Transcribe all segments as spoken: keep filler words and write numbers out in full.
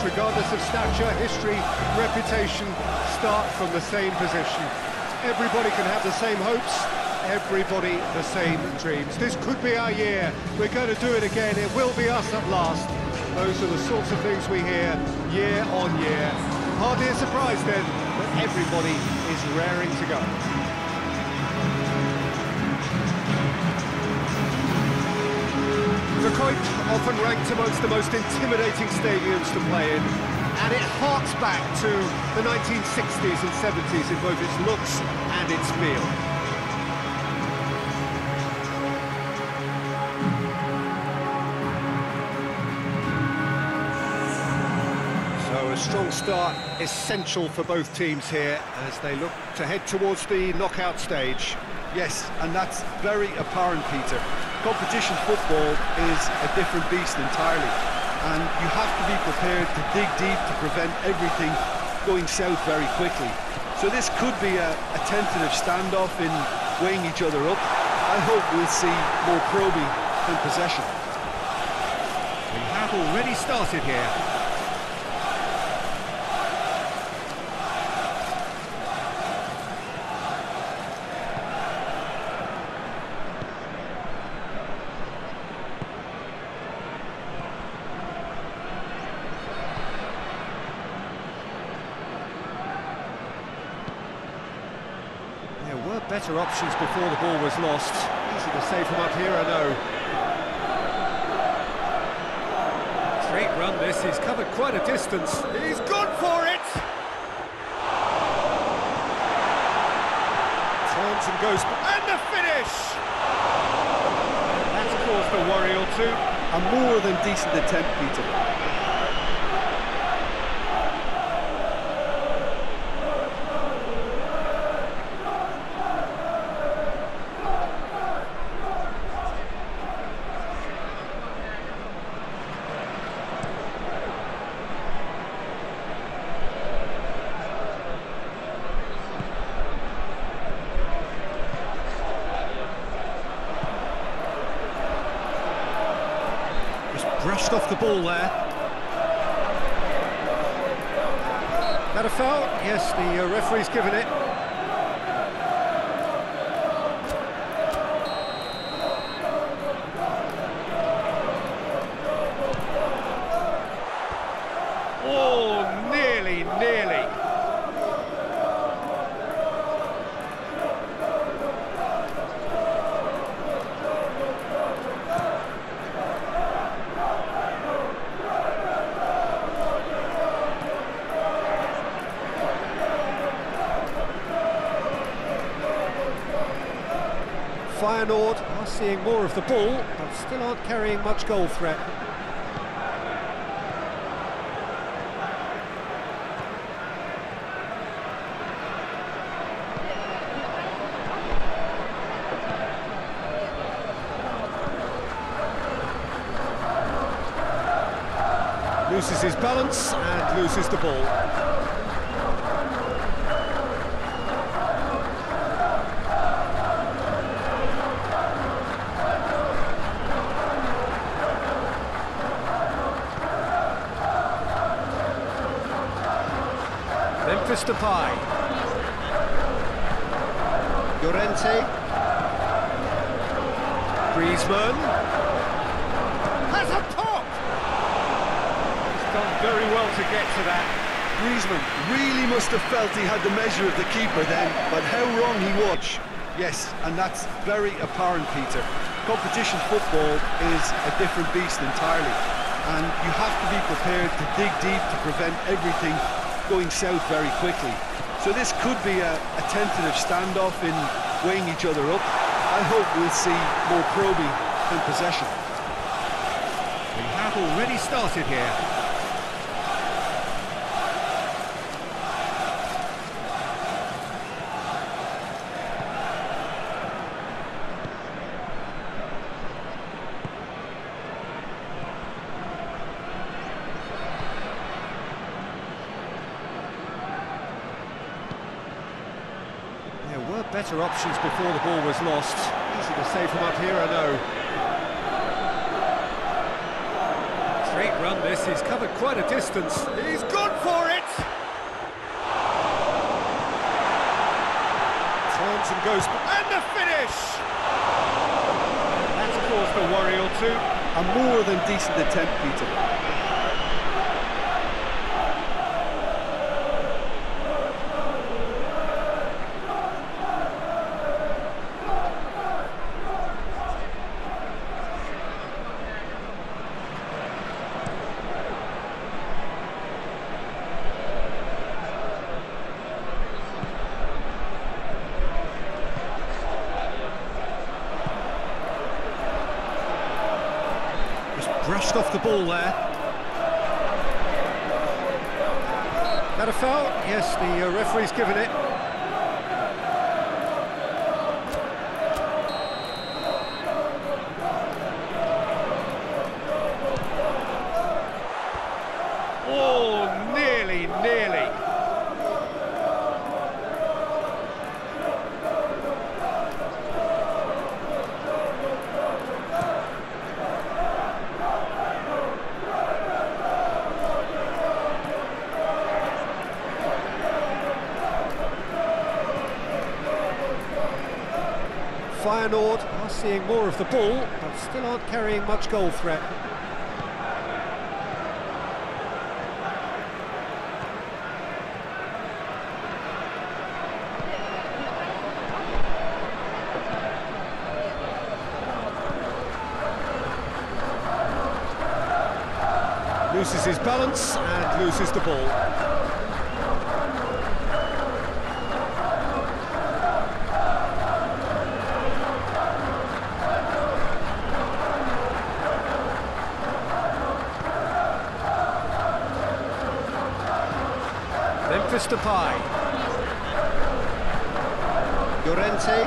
regardless of stature, history, reputation, start from the same position. Everybody can have the same hopes, everybody the same dreams. This could be our year. We're going to do it again. It will be us at last. Those are the sorts of things we hear year on year. Hardly a surprise then that everybody is raring to go. The Kuip, often ranked amongst the most intimidating stadiums to play in, and it harks back to the nineteen sixties and seventies in both its looks and its feel. So a strong start essential for both teams here as they look to head towards the knockout stage. Yes, and that's very apparent, Peter. Competition football is a different beast entirely, and you have to be prepared to dig deep to prevent everything going south very quickly. So this could be a, a tentative standoff in weighing each other up. I hope we'll see more probing than possession. We have already started here. There were better options before the ball was lost. Easy to save from up here, I know. Straight run this, he's covered quite a distance. He's gone for it! Turns and goes, and the finish! That's caused a worry or two. A more than decent attempt, Peter. Brushed off the ball there. That a foul? Yes, the uh, referee's given it. Oh, nearly, nearly. Feyenoord are seeing more of the ball, but still aren't carrying much goal threat. Loses his balance and loses the ball. Memphis Depay. Llorente. Griezmann. Has a pop! He's done very well to get to that. Griezmann really must have felt he had the measure of the keeper then, but how wrong he was. Yes, and that's very apparent, Peter. Competition football is a different beast entirely, and you have to be prepared to dig deep to prevent everything going south very quickly. So this could be a, a tentative standoff in weighing each other up. I hope we'll see more probing than possession. We have already started here. There were better options before the ball was lost. Easy to save from up here, I know. Straight run this, he's covered quite a distance. He's gone for it! Turns and goes, and the finish! That's caused a worry or two. A more than decent attempt, Peter. Brushed off the ball there. That a foul? Yes, the uh, referee's given it. Oh, nearly, nearly. Feyenoord are seeing more of the ball, but still aren't carrying much goal threat. Loses his balance and loses the ball. Memphis Depay. Llorente.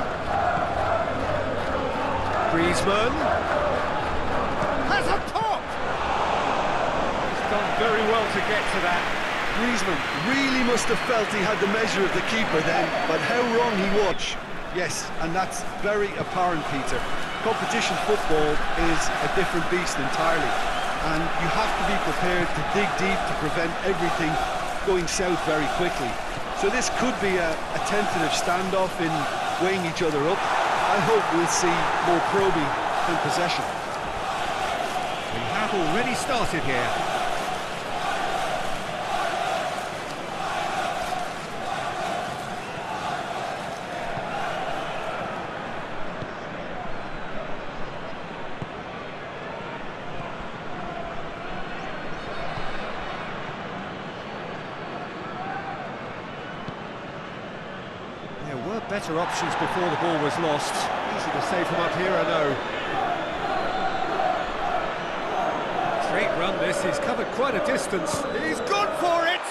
Griezmann. Has a pop! He's done very well to get to that. Griezmann really must have felt he had the measure of the keeper then, but how wrong he was. Yes, and that's very apparent, Peter. Competition football is a different beast entirely, and you have to be prepared to dig deep to prevent everything going south very quickly. So this could be a, a tentative standoff in weighing each other up. I hope we'll see more probing in possession. We have already started here. Better options before the ball was lost. Easy to save him up here, I know. Straight run this, he's covered quite a distance. He's gone for it!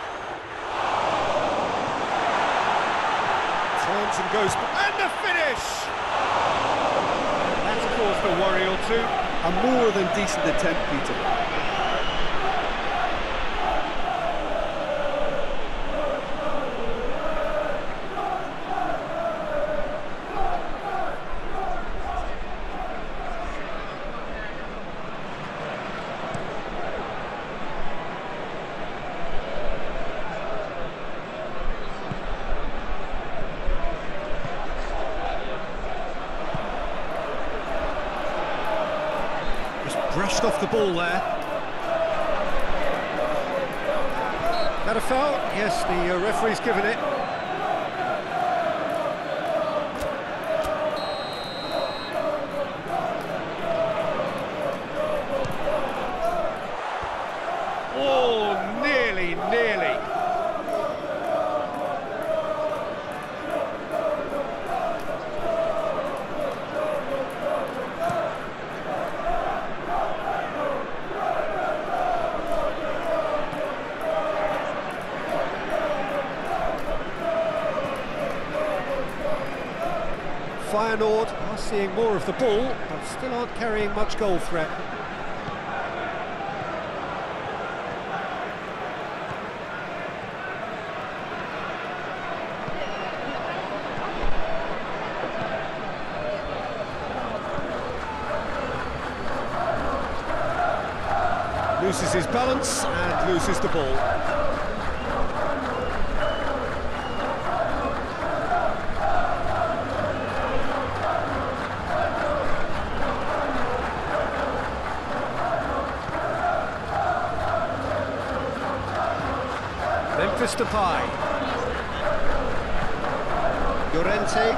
Turns and goes, and the finish! That's caused a worry or two. A more than decent attempt, Peter. Brushed off the ball there. That a foul? Yes, the uh, referee's given it. Oh, nearly, nearly. Feyenoord are seeing more of the ball, but still aren't carrying much goal threat. loses his balance and loses the ball. Memphis Depay. Llorente.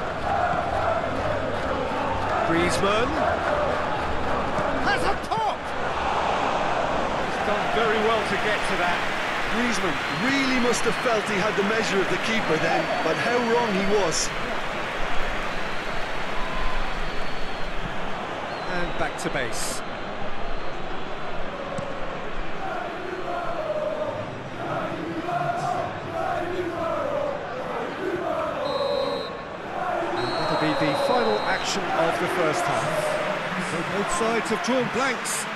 Griezmann. Has a pop! He's done very well to get to that. Griezmann really must have felt he had the measure of the keeper then, but how wrong he was. And back to base. Be the final action of the first half. So both sides have drawn blanks.